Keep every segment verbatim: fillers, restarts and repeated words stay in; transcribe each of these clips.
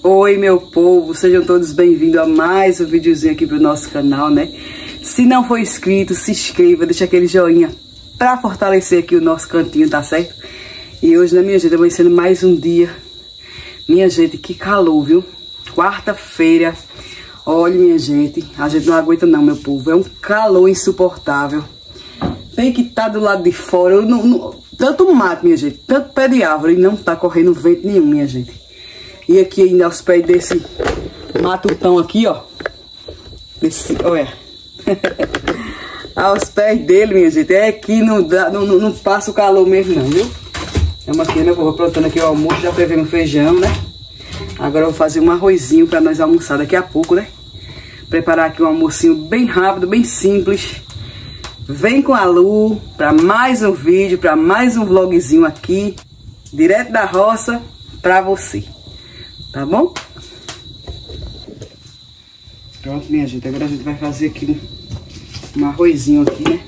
Oi, meu povo, sejam todos bem-vindos a mais um videozinho aqui pro nosso canal, né? Se não for inscrito, se inscreva, deixa aquele joinha pra fortalecer aqui o nosso cantinho, tá certo? E hoje, né, minha gente, eu vou ensinar mais um dia. Minha gente, que calor, viu? Quarta-feira. Olha, minha gente, a gente não aguenta não, meu povo. É um calor insuportável. Tem que estar do lado de fora. Eu não, não, tanto mato, minha gente, tanto pé de árvore, e não tá correndo vento nenhum, minha gente. E aqui ainda aos pés desse matutão aqui, ó. Desse, olha. Aos pés dele, minha gente. É que não, dá, não, não, não passa o calor mesmo não, viu? Estamos aqui, né? Vou plantando aqui o almoço, já prevendo o feijão, né? Agora eu vou fazer um arrozinho pra nós almoçar daqui a pouco, né? Preparar aqui um almocinho bem rápido, bem simples. Vem com a Lu pra mais um vídeo, pra mais um vlogzinho aqui, direto da roça, pra você. Tá bom? Pronto, minha gente. Agora a gente vai fazer aqui um, um arrozinho aqui, né?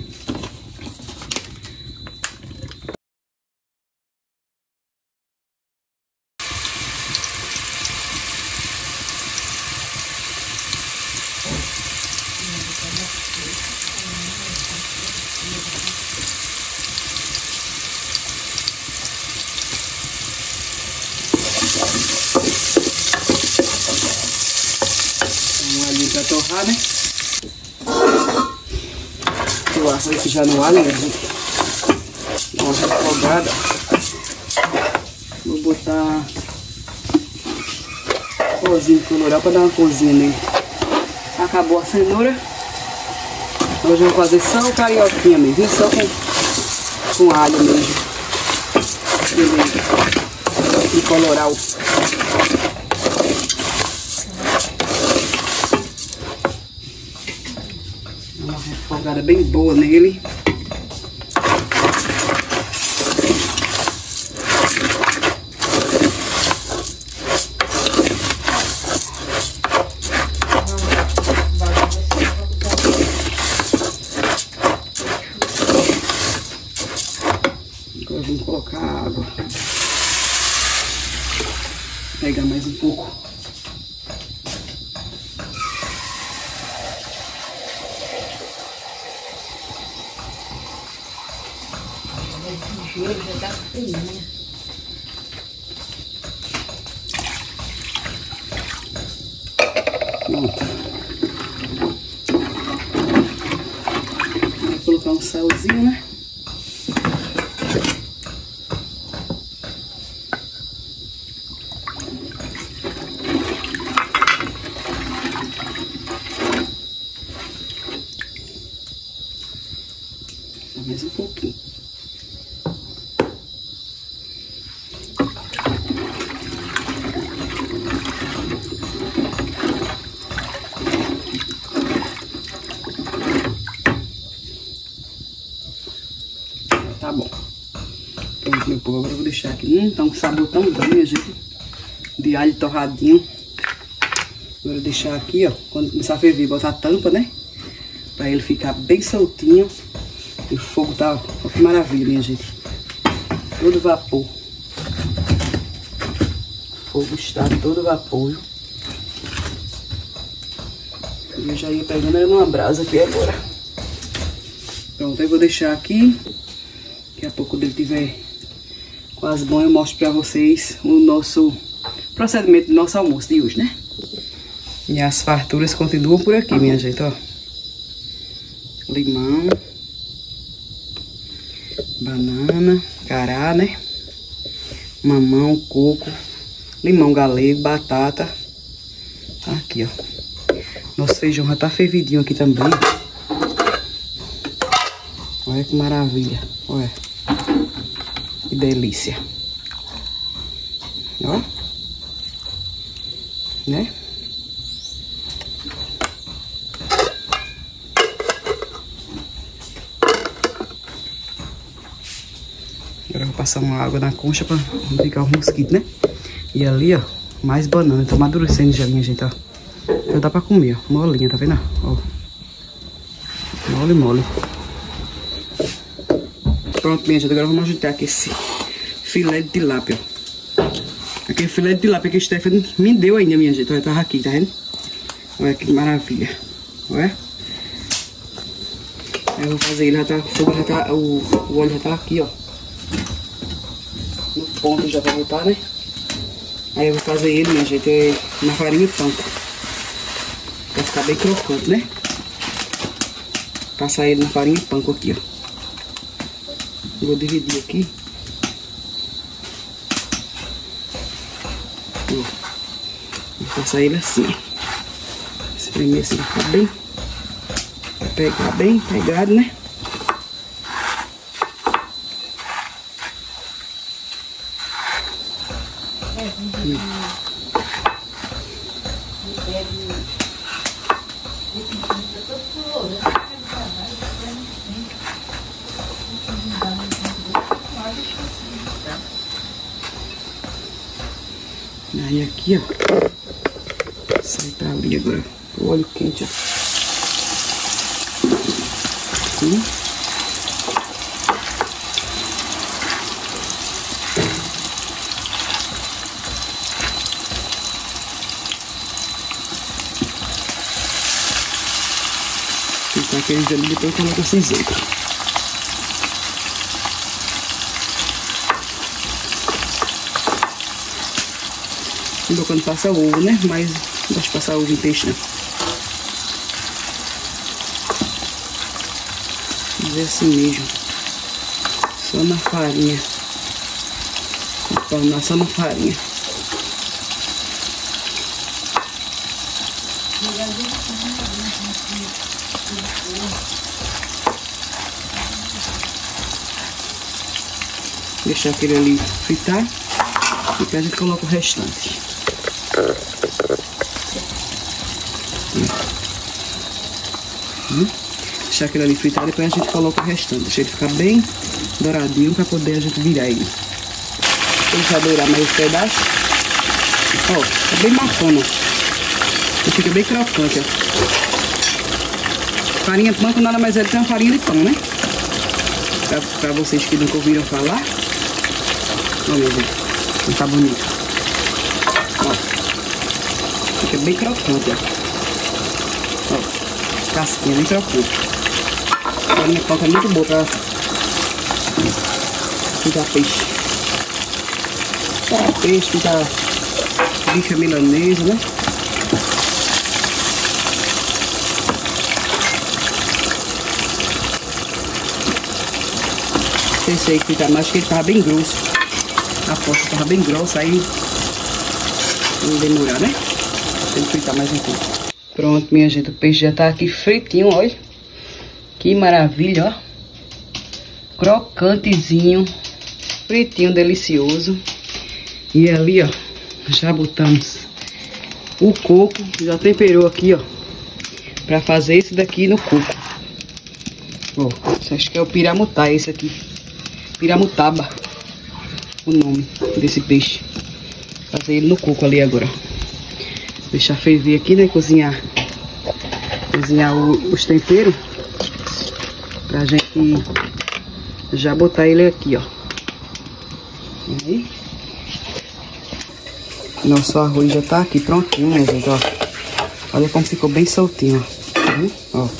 Pra torrar, né? Eu acho que já no alho, né, gente? Dá uma refogada. Vou botar cozinho colorado pra dar uma cozinha nele. Acabou a cenoura. Hoje eu vou fazer só o carioquinha mesmo, só com, com alho mesmo. E colorar o refogada bem boa nele. Agora vamos colocar água. Vou pegar mais um pouco. Já dá frio, né? Pronto. Vou colocar um salzinho, né? Mais um pouquinho. Tá bom. Pronto, meu povo. Agora eu vou deixar aqui. Hum, tá um sabor tão bom, minha gente. De alho torradinho. Agora eu vou deixar aqui, ó. Quando começar a ferver, botar a tampa, né? Pra ele ficar bem soltinho. E o fogo tá... Ó, que maravilha, minha gente. Todo vapor. O fogo está todo vapor. E eu já ia pegando ele numa brasa aqui agora. Pronto, aí eu vou deixar aqui. Daqui a pouco, quando ele tiver quase bom, eu mostro pra vocês o nosso procedimento do nosso almoço de hoje, né? E as farturas continuam por aqui, minha gente, ó. Limão. Banana, cará, né? Mamão, coco, limão galego, batata. Tá aqui, ó. Nosso feijão já tá fervidinho aqui também. Olha que maravilha. Olha. Que delícia. Ó. Né? Agora eu vou passar uma água na concha pra não ficar o mosquito, né? E ali, ó, mais banana. Tá amadurecendo já, minha gente, ó. Já dá pra comer, ó. Molinha, tá vendo? Ó. Mole, mole. Pronto, minha gente. Agora vamos ajeitar aqui esse filé de tilápia. Aquele filé de tilápia que a Stephanie me deu ainda, minha gente. Olha, tava aqui, tá vendo? Olha que maravilha. Olha. Aí eu vou fazer ele, já tá, o fogo já tá, o, o óleo já tá aqui, ó. No ponto já pra botar, né? Aí eu vou fazer ele, minha gente, na farinha de panko. Pra ficar bem crocante, né? Passar ele na farinha de panko aqui, ó. Vou dividir aqui. Ó. Vou passar ele assim. Espremer assim, ficar bem. Pegar bem pegado, né? Hum. Aí aqui, ó. Sai pra ali agora. O óleo quente, ó. Assim. Ficar aquele ali, depois coloca cinzento. Não quando passa ovo, né? Mas não gosto de passar ovo em peixe, né? Fazer assim mesmo. Só na farinha. Tornar só na farinha. Deixar aquele ali fritar. E depois a gente coloca o restante. Hum. Deixar aquele ali fritar, depois a gente coloca o restante. Deixa ele ficar bem douradinho para poder a gente virar ele. Deixa dourar mais os pedaços. Ó, tá bem bacana. E fica bem crocante, ó. Farinha de panko nada mais é do que uma farinha de pão, né? Pra, pra vocês que nunca ouviram falar. Ó, meu Deus. Não tá bonito. Ó. Fica bem crocante, ó. Ó. Casquinha bem crocante. A farinha de panko é muito boa pra fritar peixe. Fritar peixe, fritar bife milanesa, né? Pensei que fritar mais, que ele tava bem grosso. A posta tava bem grossa, aí não demorar, né? Tem que fritar mais um pouco. Pronto, minha gente, o peixe já tá aqui fritinho, olha. Que maravilha, ó. Crocantezinho, fritinho, delicioso. E ali, ó, já botamos o coco, já temperou aqui, ó, pra fazer esse daqui no coco. Ó, acho que é o piramutá esse aqui. Piramutaba, o nome desse peixe. Fazer ele no coco ali agora. Deixar ferver aqui, né? Cozinhar. Cozinhar o, os temperos. Pra gente já botar ele aqui, ó. Aí. Nosso arroz já tá aqui prontinho, né, gente? Ó. Olha como ficou bem soltinho, ó. Ó.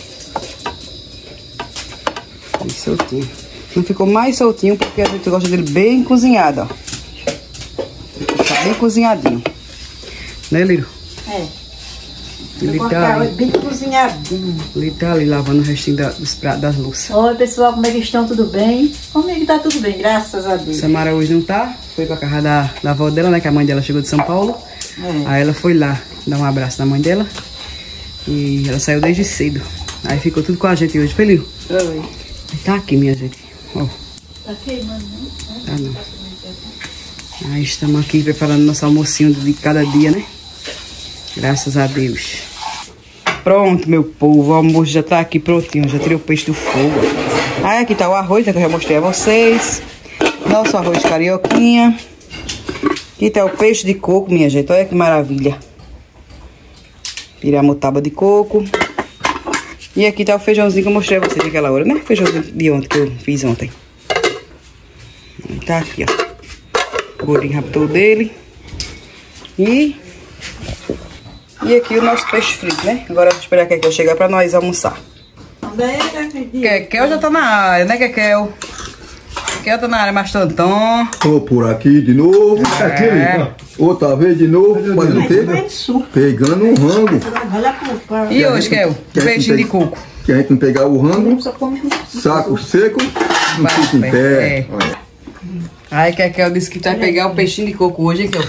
Bem soltinho. Não ficou mais soltinho porque a gente gosta dele bem cozinhado, ó. Tá bem cozinhadinho. Né, Liro? É. Ele tá ali, bem cozinhadinho. Ele tá ali lavando o restinho da, dos pratos, das louças. Oi, pessoal, como é que estão? Tudo bem? Comigo tá tudo bem, graças a Deus. Samara hoje não tá. Foi pra casa da, da avó dela, né? Que a mãe dela chegou de São Paulo. É. Aí ela foi lá dar um abraço na mãe dela. E ela saiu desde cedo. Aí ficou tudo com a gente hoje. Foi, Liro? Oi. Tá aqui, minha gente. Ó. Tá queimando, não? Tá não. Aí estamos aqui preparando nosso almocinho de cada dia, né? Graças a Deus. Pronto, meu povo. O almoço já tá aqui prontinho. Já tirei o peixe do fogo. Aí aqui tá o arroz, né, que eu já mostrei a vocês. Nosso arroz carioquinha. Aqui tá o peixe de coco, minha gente. Olha que maravilha. Piramutaba de coco. E aqui tá o feijãozinho que eu mostrei a vocês naquela hora, né? O feijãozinho de ontem, que eu fiz ontem. Tá aqui, ó. O gordinho raptou dele. E, e aqui o nosso peixe frito, né? Agora eu vou esperar a Kekel chegar pra nós almoçar. Kekel já tá na área, né, Kekel? Kekel tá na área, mas Tantão. Tô por aqui de novo. É. Outra vez de novo, mas não tem. Pegando um rango. E hoje, Kekel? Peixinho de coco. Que a gente não pegar o rango, saco seco, não fica em pé. É. Aí Kekel disse que vai pegar o peixinho de coco hoje, Kekel.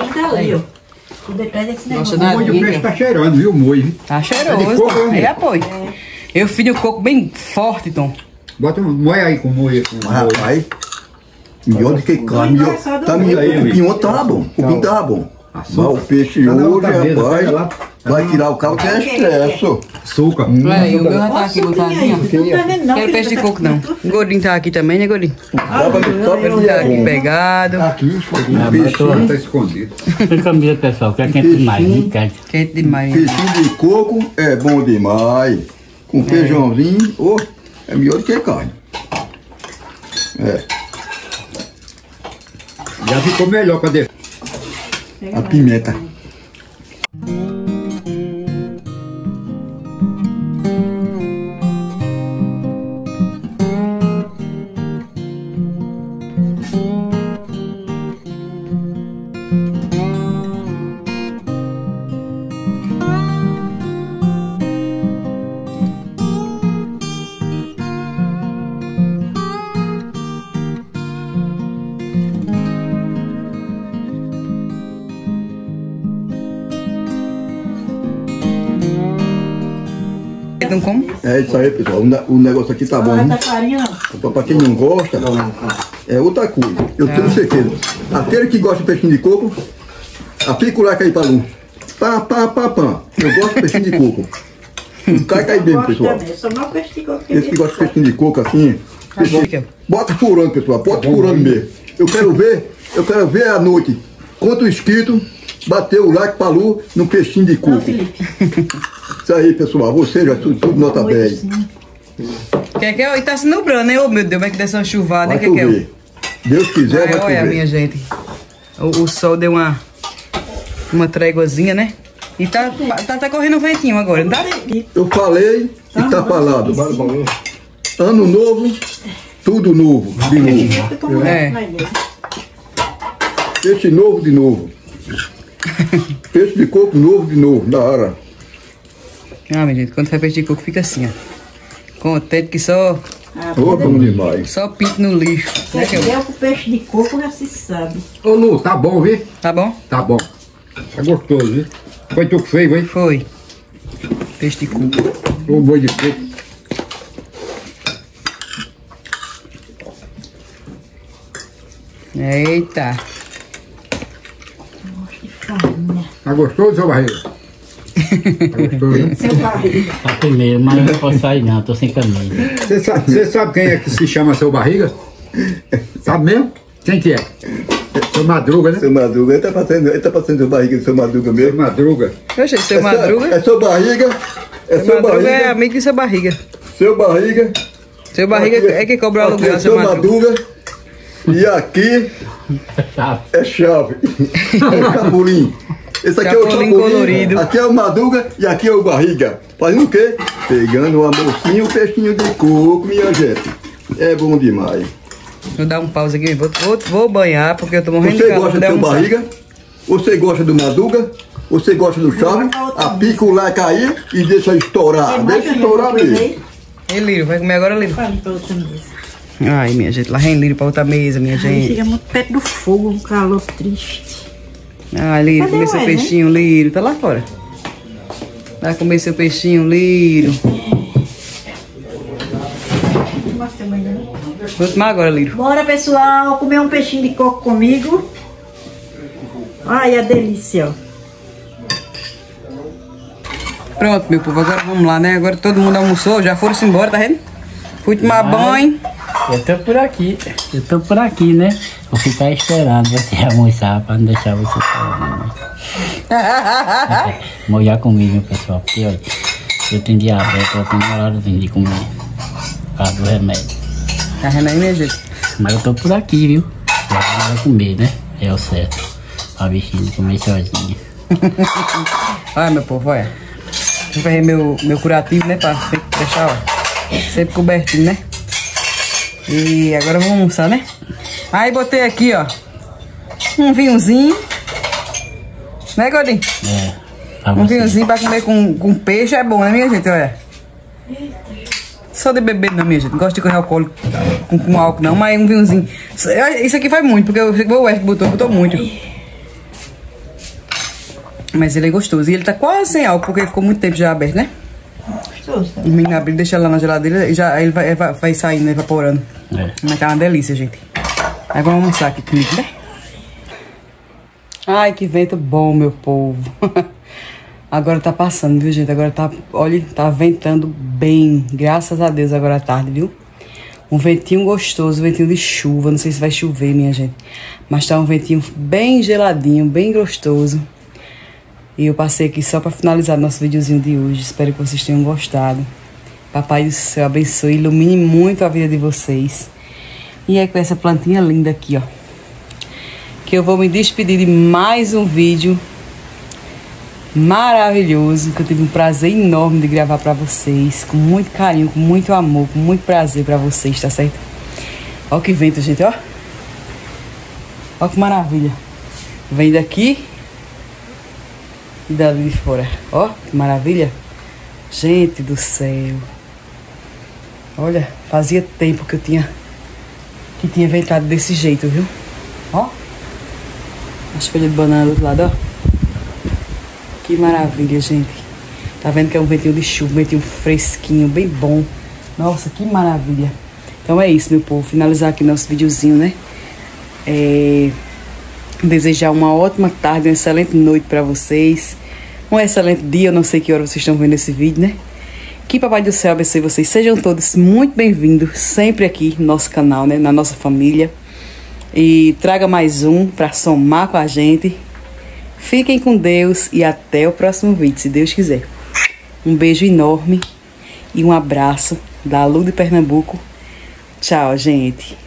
Nossa, O molho do peixe tá cheirando, viu, o molho? Tá cheiroso, Tom. Aí apoio. Eu fiz o coco bem forte, Tom. Bota um molho aí com molho. Com molho. Rapaz, melhor do que carne. Melhor. Tá melhor. O cupim ontem tava bom. O cupim tava bom. Mas o peixe hoje, rapaz, vai tirar o cabo, tem estresse. Açúcar. Aí, o meu já tá aqui botadinho. Não quero peixe de coco, não. O Gordinho tá aqui também, né, Gordinho? Ele tá aqui pegado. Aqui, A pessoa tá escondido. Fica mesmo, pessoal, que é quente demais, muito quente. Quente demais. peixinho de coco é bom demais. Com feijãozinho, oh, é melhor do que carne. É. Já ficou melhor, cadê? A pimenta. Não como? É isso aí, pessoal. O, ne o negócio aqui tá bom. Não farinha não. Pra quem não gosta, é outra coisa. Eu tenho certeza. Aquele que gosta de peixinho de coco, aplica o like aí pra Lu. Pá, pá, pá, pá. Eu gosto de peixinho de coco. Cai, cai bem, pessoal. Esse que gosta de peixinho de coco assim, peixinho, bota furando, pessoal. Bota furando mesmo. Eu quero ver, eu quero ver à noite quanto inscrito bateu o like pra Lu no peixinho de coco. Isso aí, pessoal. Você já tudo, tudo nota dez. Kekel, e tá se nublando, né? Ô, meu Deus, vai que desce uma chuvada, hein, Vai Kekel? chover. Deus quiser, vai Olha, chover. minha gente. O, o sol deu uma, uma tréguazinha, né? E tá, tá, tá correndo um ventinho agora, não tá? Eu falei e tá falado. Ano novo, tudo novo, de novo. É. Peixe novo de novo. Peixe de coco novo de novo, da hora. Ah, minha gente, quando faz peixe de coco fica assim, ó. Contente que só, Ô, bom demais. só pinto no lixo. Né, Se der com peixe de coco, já se sabe. Ô, Lu, tá bom, viu? Tá bom? Tá bom. Tá gostoso, viu? Foi tu que fez, hein? Foi. Peixe de coco. O boi de coco. Eita. Tá gostoso, seu barriga? Tá gostoso, hein? Seu barriga. Tá primeiro, mas eu não posso sair não, tô sem caminho. Você sabe, você sabe quem é que se chama seu barriga? Sabe mesmo? Quem que é? Seu Madruga, né? Seu Madruga, ele tá passando, ele tá passando seu barriga de seu Madruga Seu mesmo. Madruga. Oxe, seu É Madruga. seu- É seu barriga. É Seu seu Madruga é barriga. amigo de seu barriga. Seu barriga. Seu barriga Aqui- é que cobra o aqui aluguel, é seu seu Madruga. Madruga. E aqui Tá. é chave. É o capulim. Esse aqui Capulim é o capulim. colorido. Aqui é o Madruga e aqui é o barriga. Fazendo o quê? Pegando o amorcinho, o peixinho de coco, minha gente. É bom demais. Vou dar um pause aqui, vou, vou, vou banhar porque eu tô morrendo de Você calor. gosta vou do seu almoçar. barriga? Você gosta do Madruga? Você gosta do chave? Apica o like aí e deixa estourar. Deixa estourar mesmo. E Lírio, vai comer agora, Lírio? Fale pra outra mesa. Ai, minha gente, lá vem Lírio pra outra mesa, minha Aí gente. fica muito perto do fogo, um calor triste. Ai, Lírio, Cadê comer o seu Ed, peixinho, Lírio. Tá lá fora. Vai comer seu peixinho, Lírio. Vou tomar agora, Lírio. Bora, pessoal, comer um peixinho de coco comigo. Ai, a delícia, ó. Pronto, meu povo, agora vamos lá, né? Agora todo mundo almoçou, já foram-se embora, tá vendo? Fui tomar banho. Eu tô por aqui, eu tô por aqui, né? Vou ficar esperando você almoçar pra não deixar você falando. Molhar comigo, pessoal, porque olha, eu tenho diabetes, eu tenho horário de comer por causa do remédio. Tá vendo aí, minha gente? Mas eu tô por aqui, viu? Já vai comer, né? É o certo. pra bichinha comer sozinha. Olha, meu povo, olha. Eu peguei meu, meu curativo, né? Pra deixar, ó, sempre cobertinho, né? E agora vamos almoçar, né? Aí botei aqui, ó, um vinhozinho. Né, Godinho? É. Pra Um você. vinhozinho pra comer com, com peixe é bom, né, minha gente? Olha. Só de beber não, minha gente. Não gosto de correr alcoólico com, com álcool, não. Mas um vinhozinho. Isso aqui faz muito, porque o West botou, botou muito. Mas ele é gostoso. E ele tá quase sem álcool, porque ele ficou muito tempo já aberto, né? Gostoso. O menino abriu, deixa lá na geladeira e já ele vai, vai, vai saindo, evaporando. É. Mas tá uma delícia, gente. Aí vamos almoçar aqui comigo, né? Ai, que vento bom, meu povo. Agora tá passando, viu, gente? Agora tá, olha, tá ventando bem. Graças a Deus agora à tarde, viu? Um ventinho gostoso, um ventinho de chuva. Não sei se vai chover, minha gente. Mas tá um ventinho bem geladinho, bem gostoso. E eu passei aqui só pra finalizar nosso videozinho de hoje. Espero que vocês tenham gostado. Papai do céu abençoe e ilumine muito a vida de vocês. E é com essa plantinha linda aqui, ó, que eu vou me despedir de mais um vídeo maravilhoso, que eu tive um prazer enorme de gravar pra vocês, com muito carinho, com muito amor, com muito prazer pra vocês, tá certo? Ó que vento, gente, ó. Ó que maravilha. Vem daqui e dali de fora. Ó, que maravilha. Gente do céu. Olha, fazia tempo que eu tinha que tinha ventado desse jeito, viu? Ó. As folhas de banana do outro lado, ó. Que maravilha, gente. Tá vendo que é um ventinho de chuva, um ventinho fresquinho, bem bom. Nossa, que maravilha. Então é isso, meu povo. Finalizar aqui nosso videozinho, né? É... Desejar uma ótima tarde, uma excelente noite pra vocês. Um excelente dia, eu não sei que hora vocês estão vendo esse vídeo, né? Que Papai do Céu abençoe vocês. Sejam todos muito bem-vindos sempre aqui no nosso canal, né? Na nossa família. E traga mais um pra somar com a gente. Fiquem com Deus e até o próximo vídeo, se Deus quiser. Um beijo enorme e um abraço da Lu de Pernambuco. Tchau, gente.